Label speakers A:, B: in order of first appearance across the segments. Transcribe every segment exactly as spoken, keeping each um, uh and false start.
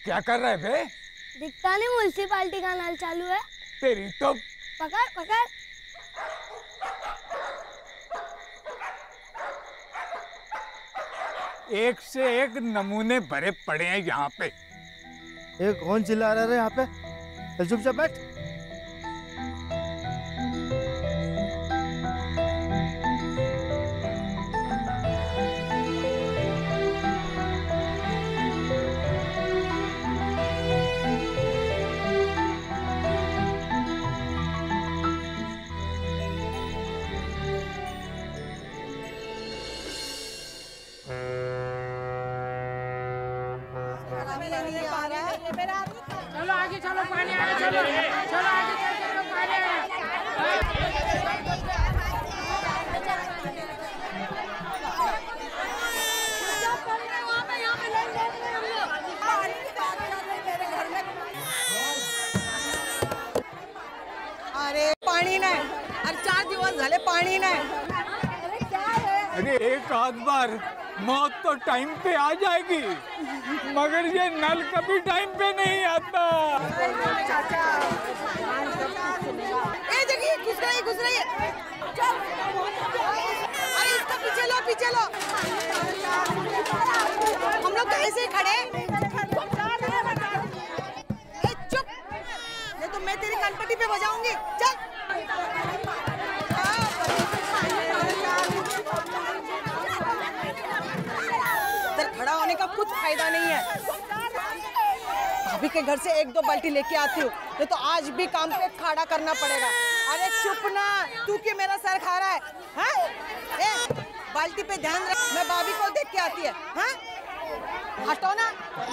A: क्या कर रहे बे?
B: दिखता नहीं म्युनिसिपालिटी का नल चालू है।
A: तेरी तो
B: पकड़ पकड़।
A: एक से एक नमूने भरे पड़े हैं यहाँ पे।
C: ये कौन चिल्ला रहा है यहाँ पे? चल चुपचाप बैठ।
D: चलो आगे चलो, पानी आ रहा है, चलो चलो आगे चलो, चलो पानी आ रहा
E: है। अरे पाणी नाही, अरे चार दिवस झाले पाणी नाही।
A: अरे एक आध बार मौत तो टाइम पे आ जाएगी, मगर ये नल कभी टाइम पे नहीं आता।
E: ए जगह घुस रही घुस रही है। चल, अरे इसका पीछे लो पीछे लो। हम लोग तो ऐसे ही खड़े। ए चुप, ये तो मैं तेरी कनपटी पे बजाऊंगी। चल। खड़ा होने का कुछ फायदा नहीं है। भाभी के घर से एक दो बाल्टी लेके आती हूँ, नहीं तो आज भी काम पे खड़ा करना पड़ेगा। अरे चुप ना, तू क्यों मेरा सर खा रहा है? हाँ? ए, बाल्टी पे ध्यान रख, मैं भाभी को देख के आती है। हाँ? हटो ना।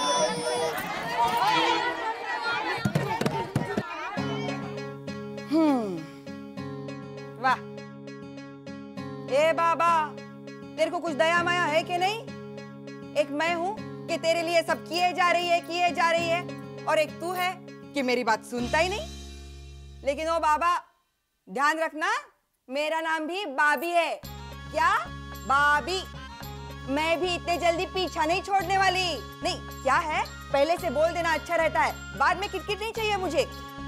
E: हम्म, वाह। ए बाबा, तेरे को कुछ दया माया है कि नहीं? एक मैं हूँ कि तेरे लिए सब किए जा रही है किए जा रही है, और एक तू है कि मेरी बात सुनता ही नहीं। लेकिन ओ बाबा, ध्यान रखना, मेरा नाम भी बाबी है। क्या? बाबी। मैं भी इतने जल्दी पीछा नहीं छोड़ने वाली। नहीं, क्या है, पहले से बोल देना अच्छा रहता है, बाद में किटकिट नहीं चाहिए मुझे।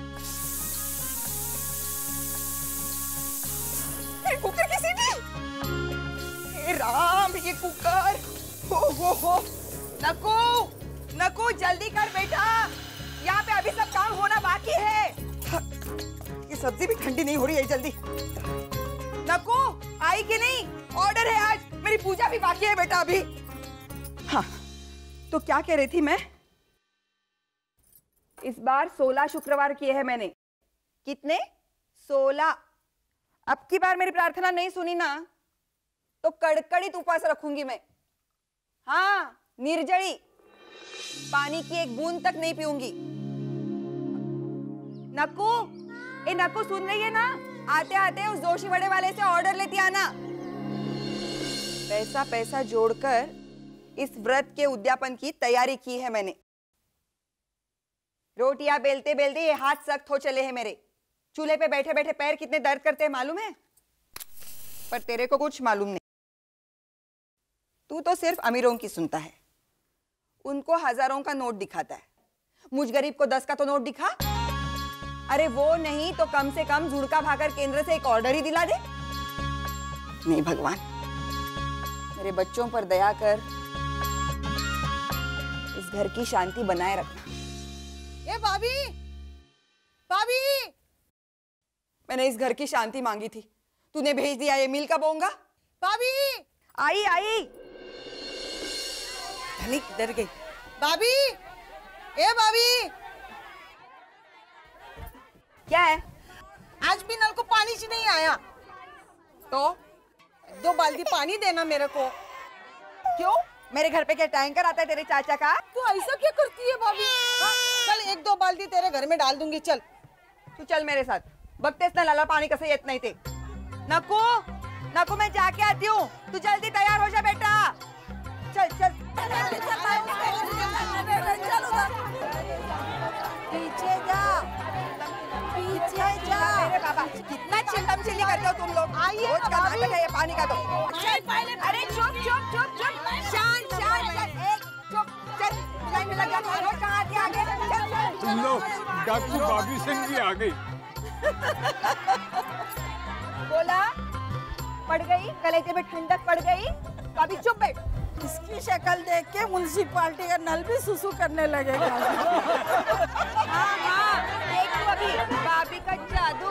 E: कुकर की सीटी। हे राम, ये कुकर। हो हो हो, नको नको, जल्दी कर बेटा, यहाँ पे अभी सब काम होना बाकी है। ये सब्जी भी ठंडी नहीं हो रही है जल्दी। नको, आई कि नहीं? ऑर्डर है आज, मेरी पूजा भी बाकी है बेटा अभी। हाँ, तो क्या कह रही थी मैं? इस बार सोलह शुक्रवार किए हैं मैंने। कितने? सोलह। अब की बार मेरी प्रार्थना नहीं सुनी ना, तो कड़कड़ित उपवास रखूंगी मैं। हाँ, निर्जली, पानी की एक बूंद तक नहीं पीऊंगी। नक्कू, ए नक्कू, सुन रही है ना? आते आते उस जोशी वड़े वाले से ऑर्डर लेती आना। पैसा पैसा जोड़कर इस व्रत के उद्यापन की तैयारी की है मैंने। रोटियां बेलते बेलते ये हाथ सख्त हो चले हैं मेरे। चूल्हे पे बैठे बैठे पैर कितने दर्द करते हैं मालूम है? पर तेरे को कुछ मालूम नहीं। तू तो सिर्फ अमीरों की सुनता है, उनको हजारों का नोट दिखाता है, मुझ गरीब को दस का तो नोट दिखा। अरे वो नहीं तो कम से कम जुड़का भाकर केंद्र से एक ऑर्डर ही दिला दे। नहीं भगवान, मेरे बच्चों पर दया कर, इस घर की शांति बनाए रखना। ये भाभी, भाभी, मैंने इस घर की शांति मांगी थी, तूने भेज दिया ये मिल का बोंगा। भाभी, आई आई, डर गई। भाभी, ए भाभी, क्या है? आज भी नल को पानी ही नहीं आया, तो दो बाल्टी पानी देना मेरे को। क्यों? मेरे घर पे क्या टैंकर आता है तेरे चाचा का? तू ऐसा क्या करती है भाभी? हाँ, चल एक दो बाल्टी तेरे घर में डाल दूंगी। चल तू चल मेरे साथ, बगतेस ना लाला पानी कसे येत नहीं थे। नकू नकू, मैं जाके आती हूँ, तू जल्दी तैयार हो जा बेटा। चल चल पीछे जा, पीछे जा। मेरे बाबा, कितना चिल्लम चिल्ली करते हो तुम लोग। आइए रोज का नाटक है ये पानी का। तो अरे चुप चुप चुप चुप, शांत शांत, एक चुप, चल में लगा था रोज कहाँ आती आगे चल चल
A: लो डाकू भाभी सिंह भी आ गई।
E: बोला पड़ गई कलेजे में ठंडक पड़ गई तो अभी चुप बैठ।
F: इसकी शक्ल देख के म्युनिसिपालिटी का नल भी सुसु करने लगेगा।
E: हाँ हाँ देख तू अभी भाभी का जादू।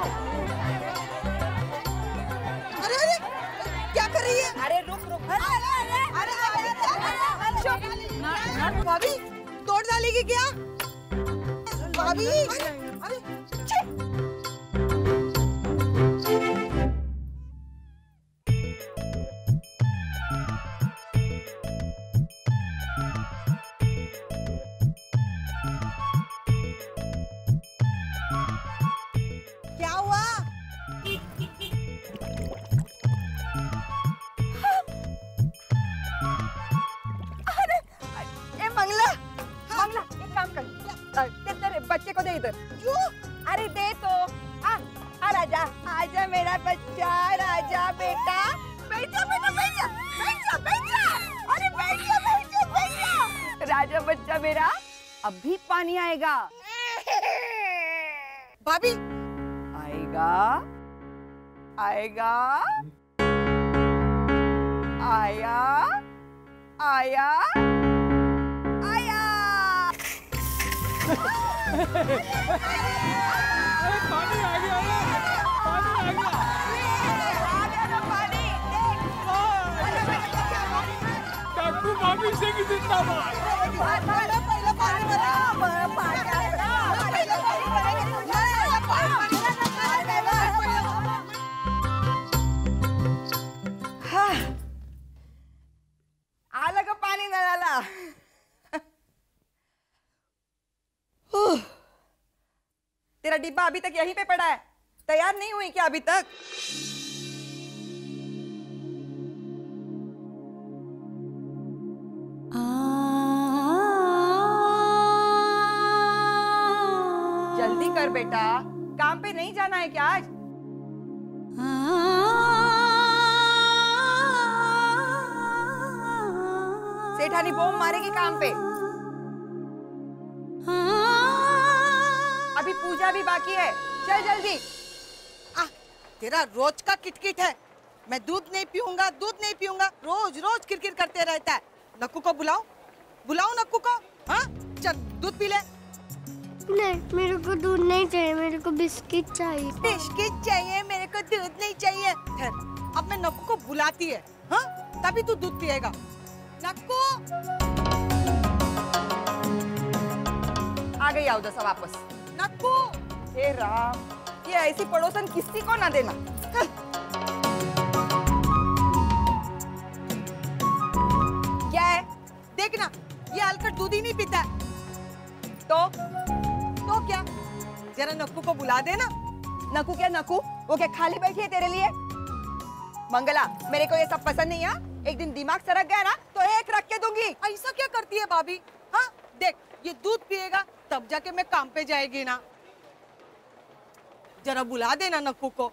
F: अरे अरे क्या कर रही है?
E: अरे रुक रुक अरे अरे अरे चुप।
F: भाभी तोड़ डालेगी क्या? भाभी अरे क्या हुआ?
E: अरे ए मंगला मंगला एक काम कर अ, दे तेरे बच्चे को दे इधर।
F: क्यों?
E: अरे दे तो आ आ राजा आजा मेरा बच्चा राजा बेटा बैठ जा बेटा बैठ जा बैठ जा बैठ जा अरे बैठ जा बैठ जा बैठ जा राजा बच्चा मेरा अभी पानी आएगा
F: भाभी
E: आएगा आएगा आया आया आया
A: अरे पानी आ गया है, पानी आ गया।
E: आ गया ना पानी देख
A: डाकू भाभी सिंह जिंदाबाद।
F: पहले पहले पानी भरा पानी
E: आला का पानी नळाला। तेरा डिब्बा अभी तक यहीं पे पड़ा है, तैयार नहीं हुई क्या अभी तक? जल्दी कर बेटा, काम पे नहीं जाना है क्या आज? सेठानी बॉम्ब मारेगी काम पे। अभी पूजा भी बाकी है, चल जल्दी।
F: आ, तेरा रोज का किटकिट है। मैं दूध नहीं पीऊंगा दूध नहीं पीऊंगा रोज रोज किरकिर करते रहता है। नक्कू को बुलाओ बुलाओ नक्कू को। हाँ चल दूध पी ले।
B: नहीं मेरे को दूध नहीं चाहिए, मेरे को बिस्किट चाहिए।
F: बिस्किट चाहिए, मेरे को दूध नहीं चाहिए। ठहर, अब मैं नक्कू को बुलाती है, हाँ तभी तू दूध पिएगा। नक्कू
E: आ गई आओ दसा वापस।
F: नक्कू
E: हे राम, ये ऐसी पड़ोसन किसी को ना देना। चल। क्या है?
F: देखना ये अलकट दूध ही नहीं पीता है।
E: तो
F: तो क्या, जरा नक्कू को बुला देना।
E: नकू क्या नकू, वो क्या खाली बैठी है तेरे लिए? मंगला, मेरे को ये सब पसंद नहीं है। एक दिन दिमाग सरक गया ना तो एक रख के दूंगी।
F: ऐसा क्या करती है भाभी? हाँ देख ये दूध पिएगा तब जाके मैं काम पे जाएगी ना। जरा बुला देना नक्कू को।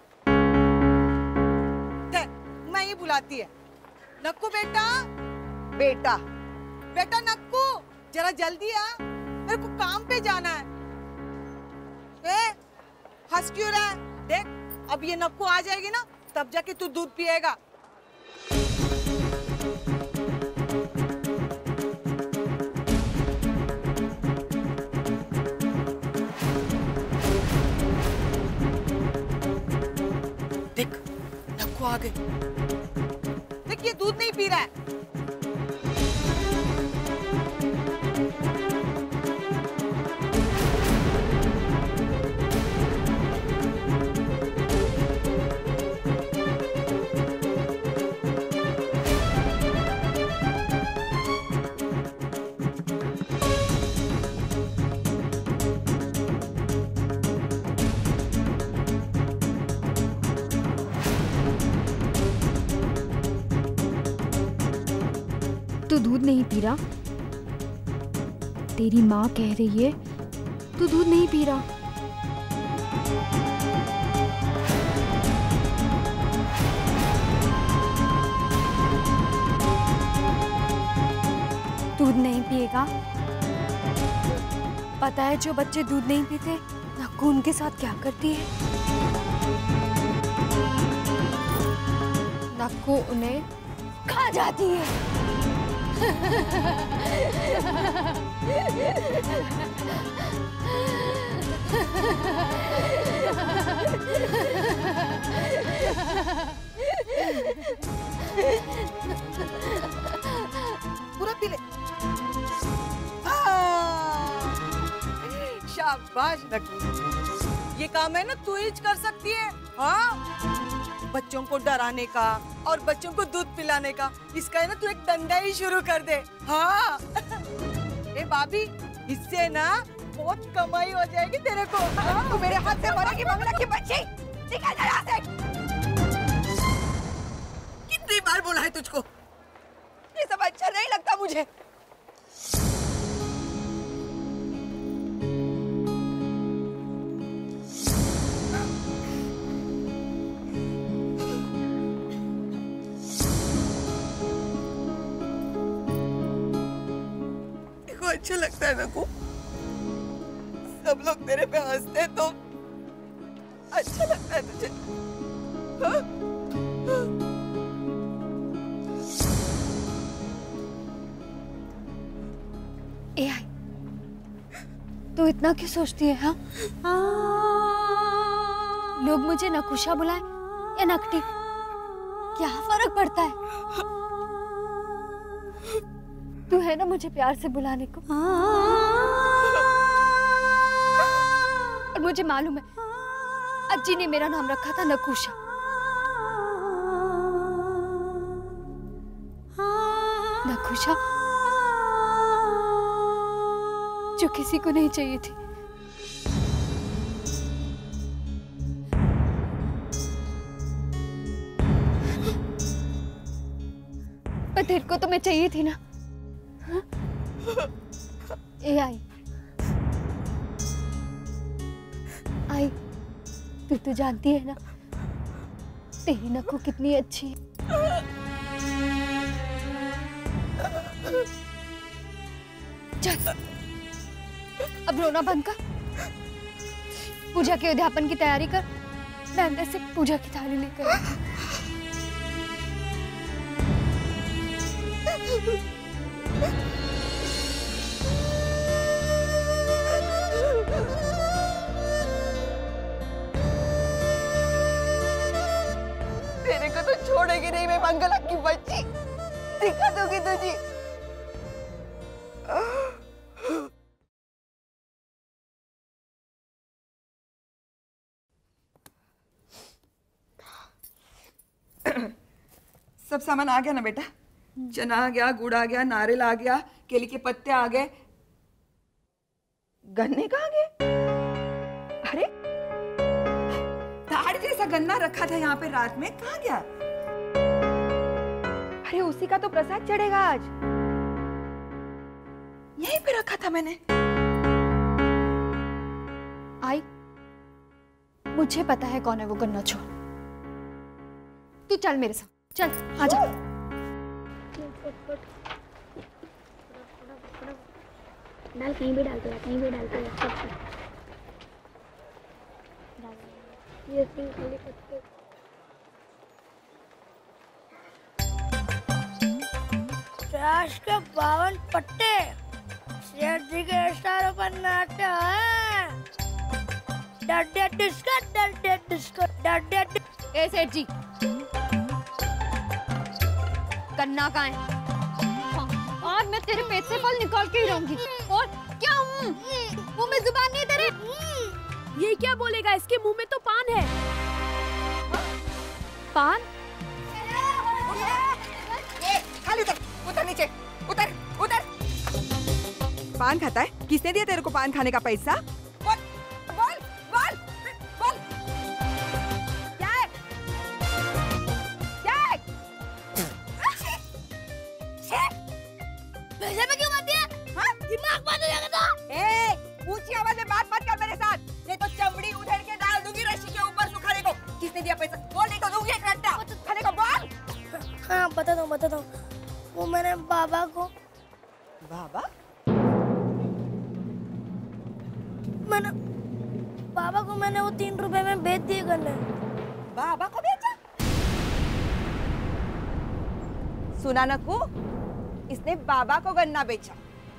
F: देख मैं ही बुलाती है। नक्कू बेटा
E: बेटा
F: बेटा नक्कू जरा जल्दी आ, मेरे को काम पे जाना है। ए, हंस क्यों रहा है? देख अब ये नक्कू आ जाएगी ना तब जाके तू दूध पिएगा। देख नक्कू आ गई। देख ये दूध नहीं पी रहा है।
G: तू दूध नहीं पी रहा? तेरी माँ कह रही है तू दूध नहीं पी रहा। दूध नहीं पिएगा पता है जो बच्चे दूध नहीं पीते नक्कू उनके साथ क्या करती है? नक्कू उन्हें खा जाती है।
F: पूरा पी ले। शाबाश नक्कू, ये काम है ना तू ही कर सकती है। हाँ, बच्चों को डराने का और बच्चों को दूध पिलाने का, इसका है ना तू एक धंधा ही शुरू कर दे। हाँ ए भाभी, इससे ना बहुत कमाई हो जाएगी तेरे को। हाँ?
E: तू मेरे हाथ से मरेगी मंगला की बच्ची, निकल जा यहाँ से।
F: कितनी बार बोला है तुझको?
E: ये सब अच्छा नहीं लगता मुझे।
F: देखो अच्छा लगता है नक्कू, सब लोग तेरे पे हंसते तो अच्छा लगता है तुझे। हाँ?
G: ए आई, तू इतना क्यों सोचती है? हाँ, लोग मुझे नकुशा बुलाए या नकटी, क्या फर्क पड़ता है? तू है ना मुझे प्यार से बुलाने को। और मुझे मालूम है अज्जी ने मेरा नाम रखा था नकुशा। नकुशा जो किसी को नहीं चाहिए थी। पर तेरे को तो मैं चाहिए थी ना। हाँ? ए आई आई, तू तो जानती है ना तेरी नक्कू कितनी अच्छी है। चल अब रोना बंद कर, पूजा के उद्यापन की तैयारी कर। मैं अंदर से पूजा की थाली लेकर आती हूँ।
E: तेरे को तो छोड़ेगी नहीं मैं मंगला की बच्ची, दिखा दूंगी तुझे। सब सामान आ गया ना बेटा? चना आ गया, गुड़ आ गया, नारियल आ गया, केले के पत्ते आ गए, गन्ने कहाँ गए? अरे ताड़ जैसा गन्ना रखा था यहाँ पे रात में, कहाँ गया? अरे उसी का तो प्रसाद चढ़ेगा आज, यहीं पे रखा था मैंने।
G: आई, मुझे पता है कौन है वो गन्ना चोर। तू चल मेरे साथ, चल आजा।
B: डाल, कहीं भी डालते हैं, कहीं भी डालते हैं, सब पर। ये सिंह खाली पत्ते। चाश के बावन पट्टे शेर जी के इशारों पर नाचते हैं। डड्डे डिस्को, डड्डे डिस्को, डड्डे डिस्को।
G: ए सेठ जी, गन्ना कहाँ है? और मैं तेरे पेट से फल निकाल के ही रहूंगी। और क्या हूँ? मुंह में जुबान नहीं तेरे?
H: ये क्या बोलेगा? इसके मुंह में तो पान है।
G: पान?
E: खाली उतर, उतर नीचे, उतर, उतर। पान खाता है? किसने दिया तेरे को पान खाने का पैसा? बोल, बोल, बोल, बोल। क्या है? क्या है?
B: पैसे में क्यों मारती है?
E: हाँ?
B: दिमाग बंद हो जाएगा तो?
E: ए, ऊंची आवाज में बात मत कर मेरे साथ, नहीं तो चमड़ी उधेड़ के डाल दूंगी रस्सी के ऊपर सुखाने को। किसने दिया पैसा? बोल, नहीं तो दूंगी एक रट्टा खाने को। बोल।
B: हाँ बता दो, बता दो। वो मैंने बाबा को।
E: बाबा?
B: बाबा को मैंने वो तीन रुपए में बेच दिए गन्ने।
E: बाबा को बेचा? सुना नक्कू, इसने बाबा को गन्ना बेचा।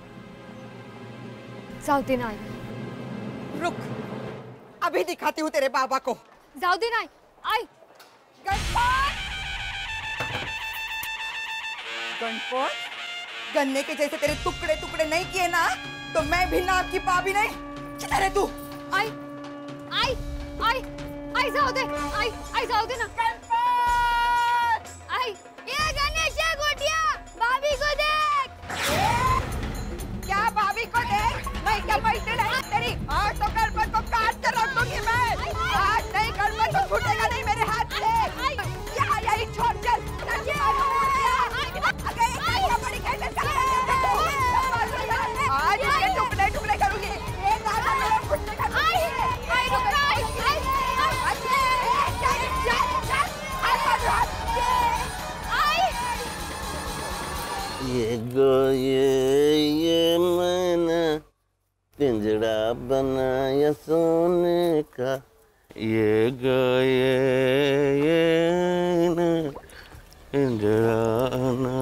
G: जाउदीन आई।
E: रुक, अभी दिखाती हूँ तेरे बाबा को।
G: जाउदीन आई, आई।
E: गणपत! गणपत, गन्ने के जैसे तेरे टुकड़े टुकड़े नहीं किए ना, तो मैं भी नाम की पापी नहीं। किधर है तू?
G: आई, आई, आई, आई जाउदीन, आई, आई जाउदीन।
E: गणपत!
G: आई, ये गणेश है गोटिया, भाभी को देख।
E: क्या भाभी को देख? मैं क्या बैठे नहीं तेरी? आज तो गणपत को काट कर रख दूंगी मैं। आज नहीं, गणपत तो छूटेगा नहीं मेरे हाथ से। क्या यही छोड़ चल? आज ये टुकड़े टुकड़े करूंगी। एक आधा मेरे घुटने का
G: आई, आई रुक रहा, आई, आई, आई।
I: ये गो ये ये मैंने पिंजरा बनाया सोने का। ये गो ये ये ना पिंजरा ना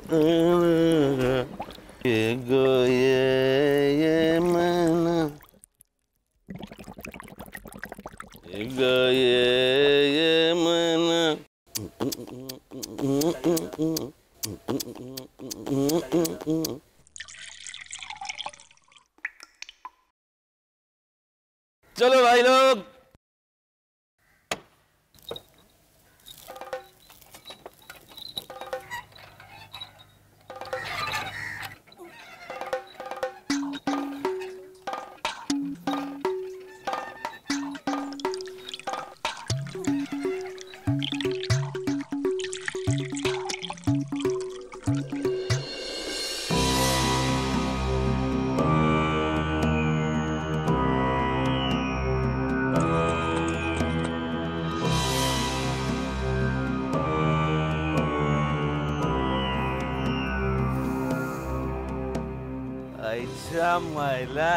I: ये गो ये ये मैंने ये गो ये ये मैंने चलो भाई लोग, अच्छा माइला,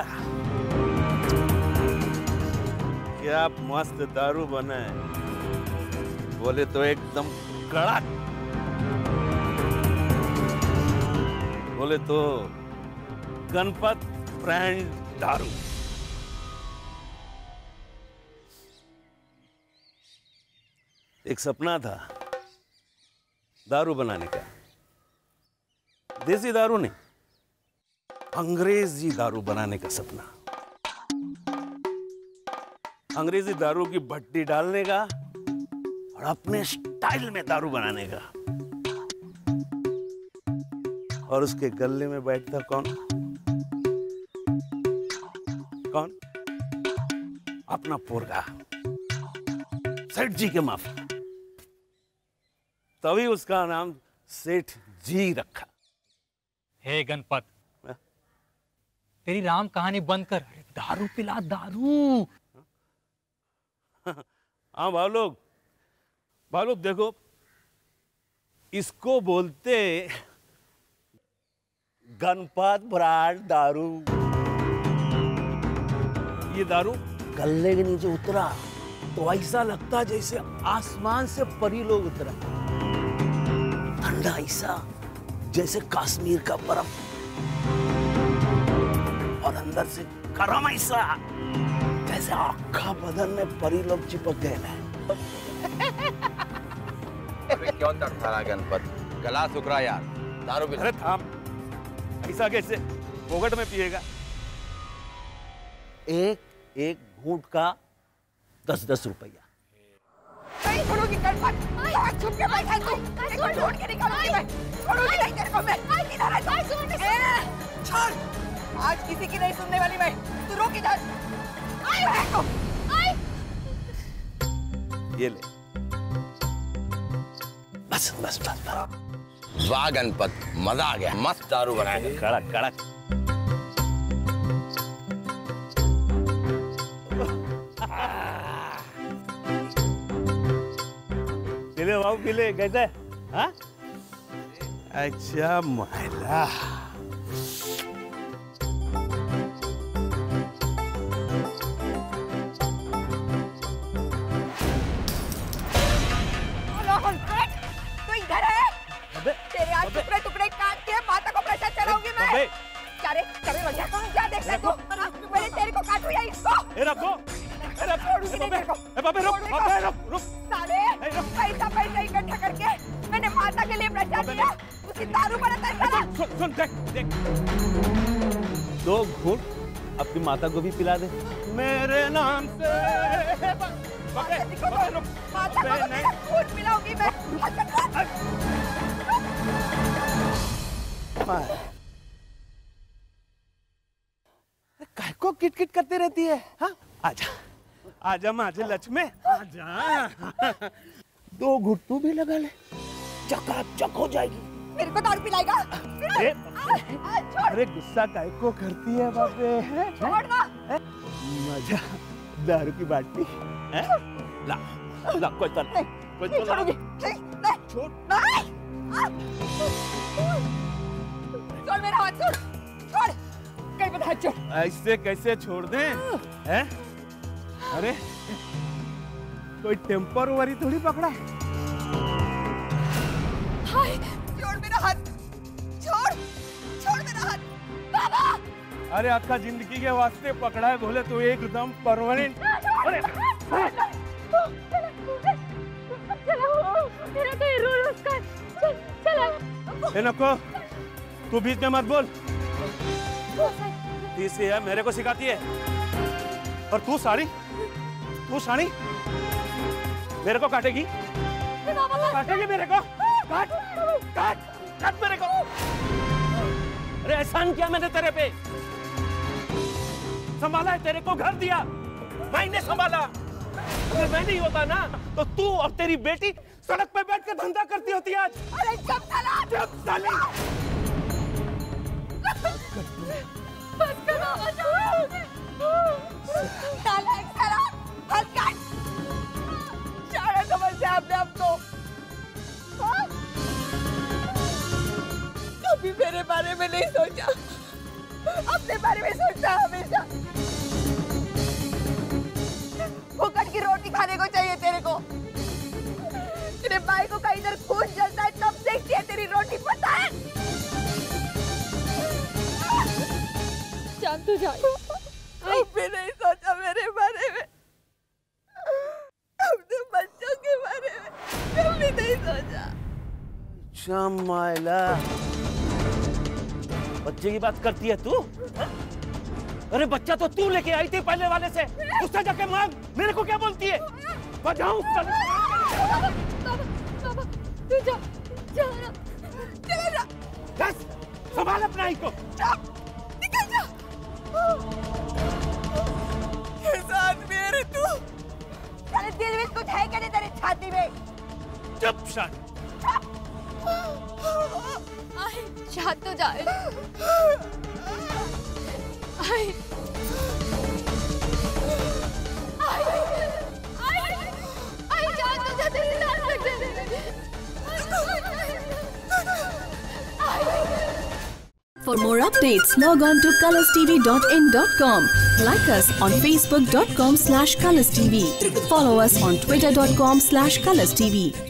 I: क्या मस्त दारू बना है। बोले तो एकदम कड़क, बोले तो गणपत ब्रांड दारू। एक सपना था दारू बनाने का, देसी दारू नहीं, अंग्रेजी दारू बनाने का सपना। अंग्रेजी दारू की भट्टी डालने का और अपने स्टाइल में दारू बनाने का। और उसके गले में बैठता कौन? कौन? अपना पोरगा, सेठ जी के माफी। तभी उसका नाम सेठ जी रखा।
A: हे गणपत, तेरी राम कहानी बंद कर, दारू पिला दारू।
I: हाँ भाव लोग, भाव लोग देखो, इसको बोलते गणपत ब्रांड दारू। ये दारू गले के नीचे उतरा तो ऐसा लगता जैसे आसमान से परी लोग उतरा। ठंडा ऐसा जैसे कश्मीर का बर्फ, और अंदर से गरम ऐसा जैसे आखा बदन में परी लोग चिपक गए हैं।
J: अबे क्यों तड़फड़ा गणपत? गला सुखरा यार, दारू पिला।
I: अरे थाम, ऐसा कैसे पोगट में पिएगा? एक एक घूंट का दस दस रुपया।
E: नहीं छोड़ूंगी गणपत, आज छुप के बैठा तू, देखो ढूंढ के निकालूंगी मैं, छोड़ूंगी नहीं तेरे को मैं। इधर है तू, छोड़। आज किसी की नहीं सुनने वाली मैं, तू रोक इधर। आई बैठो, आई।
I: ये ले, बस बस बस बस।
J: वाह गणपत, मजा आ गया, मस्त दारू बनाएगा।
I: कड़क कड़क। पिले बाबू पिले, कैसे? हाँ? अच्छा महिला, अरे
E: छोड़ूंगी नहीं तेरे को।
I: ए बाबे रुक, बाबे रुक, रुक।
E: साले पैसा पैसा इकट्ठा करके मैंने माता के लिए प्रचार किया, उसकी दारू बनाता है साला।
I: सुन सुन देख देख, दो घूंट अपनी माता को भी पिला दे मेरे नाम से। बाबे बाबे रुक,
E: माता को तेरा खून पिलाऊंगी मैं।
I: काय को किटकिट करते रहती है? हाँ आजा आजा माझे लक्ष्मी, आजा। दो घुट तू भी लगा ले, चकाचक हो जाएगी।
E: मेरे को दारू पिलाएगा?
I: अरे अरे गुस्सा काय को करती है बाबे?
E: छोड़ ना।
I: मजा दारू की बाटी है? ला ला कोई तो नहीं, कोई तो
E: छोड़ूंगी नहीं, नहीं
I: छोड़
E: नहीं। छोड़ मेरा हाथ, छोड़ छोड़, कहीं मत हाथ छोड़।
I: ऐसे कैसे छोड़ दें? हैं? अरे कोई टेम्परवरी थोड़ी पकड़ा।
E: हाय, छोड़ मेरा हाथ, छोड़ छोड़ मेरा हाथ। बाबा
I: अरे आपका जिंदगी के वास्ते पकड़ा है बोले तो एकदम परमानेंट। अरे
H: तेरा तो ये रूल उसका है। चल चल।
I: ए नको, तू बीच में मत बोल। तीसरी है मेरे को सिखाती है, और तू साड़ी तू साड़ी मेरे को काटेगी, काटेगी मेरे को, काट काट काट मेरे को। अरे एहसान किया मैंने तेरे पे, संभाला है तेरे को, घर दिया मैंने संभाला। अगर मैं नहीं होता ना तो तू और तेरी बेटी सड़क पे बैठ के धंधा करती होती आज।
E: अरे जब साला,
I: जब साली
E: बस करो, साला एक साला, बस कर। शायद समझते आपने हमको। कभी मेरे बारे में नहीं सोचा, अपने बारे में सोचता हमेशा। फुकट की रोटी खाने को चाहिए तेरे को। तेरे भाई को कहीं इधर खून जलता है तब देखती है तेरी रोटी, पता है?
H: शांत हो जा।
E: कभी नहीं सोचा मेरे बारे में, अपने बच्चों के बारे में कभी नहीं सोचा।
I: शमाइला, बच्चे की बात करती है तू? अरे बच्चा तो तू लेके आई थी पहले वाले से, उससे जाके मांग। मेरे को क्या बोलती है? बजाऊं?
H: बाबा, बाबा, तू जा, जा ना,
E: चला जा।
I: बस संभाल अपना ही को।
E: जा, निकल जा। कैसा आदमी है रे तू? तेरे दिल में कुछ है क्या नहीं तेरी छाती में?
I: चुप शांत।
G: आई शांत हो जा। आई आई आई आई शांत हो जा, तेरी लात लग जाएगी।
K: For more updates, log on to colors t v dot in dot com. Like us on facebook dot com slash colors t v. Follow us on twitter dot com slash colors t v.